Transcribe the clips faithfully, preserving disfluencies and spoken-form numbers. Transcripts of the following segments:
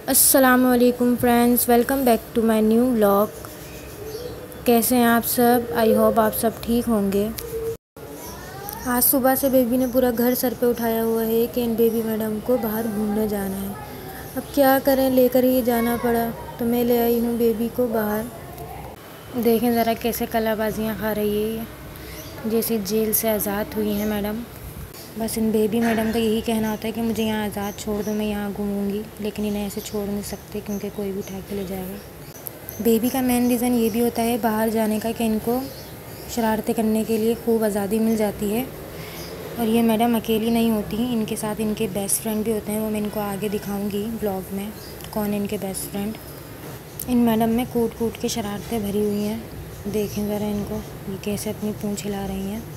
अस्सलामुअलैकुम friends, welcome back to my new vlog. कैसे हैं आप सब? आई होप आप सब ठीक होंगे। आज सुबह से बेबी ने पूरा घर सर पे उठाया हुआ है कि इन बेबी मैडम को बाहर घूमने जाना है। अब क्या करें, लेकर ही जाना पड़ा, तो मैं ले आई हूँ बेबी को बाहर। देखें ज़रा कैसे कलाबाजियाँ खा रही है ये, जैसे जेल से आज़ाद हुई हैं मैडम। बस इन बेबी मैडम का यही कहना होता है कि मुझे यहाँ आज़ाद छोड़ दो, मैं यहाँ घूमूंगी, लेकिन इन्हें ऐसे छोड़ नहीं सकते क्योंकि कोई भी उठा के ले जाएगा। बेबी का मेन रीज़न ये भी होता है बाहर जाने का कि इनको शरारतें करने के लिए खूब आज़ादी मिल जाती है। और ये मैडम अकेली नहीं होती, इनके साथ इनके बेस्ट फ्रेंड भी होते हैं। वो मैं इनको आगे दिखाऊँगी ब्लॉग में कौन है इनके बेस्ट फ्रेंड। इन मैडम में कूट कूट के शरारतें भरी हुई हैं। देखें ज़रा इनको, ये कैसे अपनी पूँछ हिला रही हैं।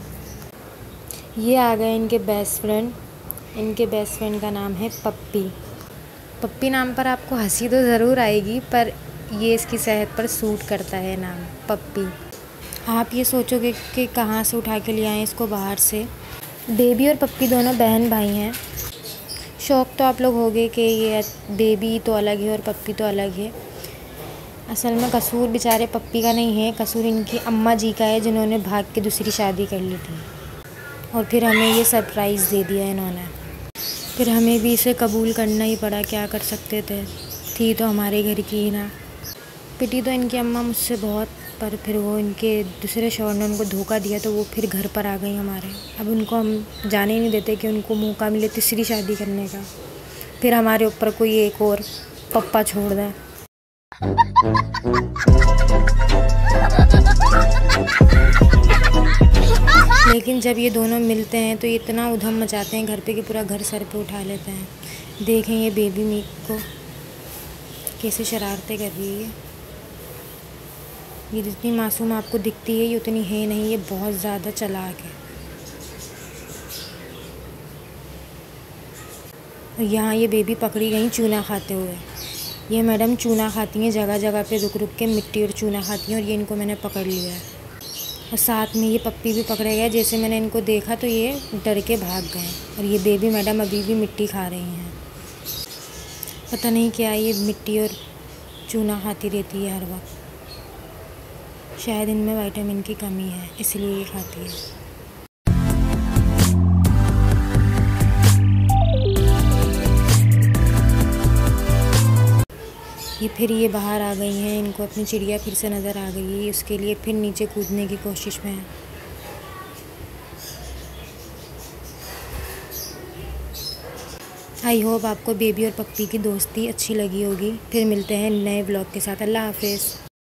ये आ गए इनके बेस्ट फ्रेंड। इनके बेस्ट फ्रेंड का नाम है पप्पी। पप्पी नाम पर आपको हंसी तो ज़रूर आएगी, पर ये इसकी सेहत पर सूट करता है नाम पप्पी। आप ये सोचोगे कि कहाँ से उठा के ले आए इसको बाहर से। बेबी और पप्पी दोनों बहन भाई हैं। शौक़ तो आप लोग होगे कि ये बेबी तो अलग है और पप्पी तो अलग है। असल में कसूर बेचारे पप्पी का नहीं है, कसूर इनकी अम्मा जी का है, जिन्होंने भाग के दूसरी शादी कर ली थी और फिर हमें ये सरप्राइज़ दे दिया इन्होंने। फिर हमें भी इसे कबूल करना ही पड़ा, क्या कर सकते थे, थी तो हमारे घर की ही ना। पिटी तो इनकी अम्मा मुझसे बहुत, पर फिर वो इनके दूसरे शौहर ने उनको धोखा दिया तो वो फिर घर पर आ गई हमारे। अब उनको हम जाने ही नहीं देते कि उनको मौका मिले तीसरी शादी करने का, फिर हमारे ऊपर कोई एक और पप्पा छोड़ दें। लेकिन जब ये दोनों मिलते हैं तो ये इतना उधम मचाते हैं घर पे कि पूरा घर सर पे उठा लेते हैं। देखें ये बेबी मीक को कैसे शरारतें कर रही है। ये जितनी मासूम आपको दिखती है ये उतनी है नहीं, ये बहुत ज़्यादा चालाक है। और यहाँ ये बेबी पकड़ी गई चूना खाते हुए। ये मैडम चूना खाती हैं, जगह जगह पे रुक रुक के मिट्टी और चूना खाती हैं, और ये इनको मैंने पकड़ लिया है। और साथ में ये पप्पी भी पकड़े गए। जैसे मैंने इनको देखा तो ये डर के भाग गए। और ये बेबी मैडम अभी भी मिट्टी खा रही हैं। पता नहीं क्या ये मिट्टी और चूना खाती रहती है हर वक्त। शायद इनमें विटामिन की कमी है, इसलिए ये खाती है। ये फिर ये बाहर आ गई हैं, इनको अपनी चिड़िया फिर से नज़र आ गई है, उसके लिए फिर नीचे कूदने की कोशिश में है। आई होप आपको बेबी और पप्पी की दोस्ती अच्छी लगी होगी। फिर मिलते हैं नए ब्लॉग के साथ। अल्लाह हाफिज़।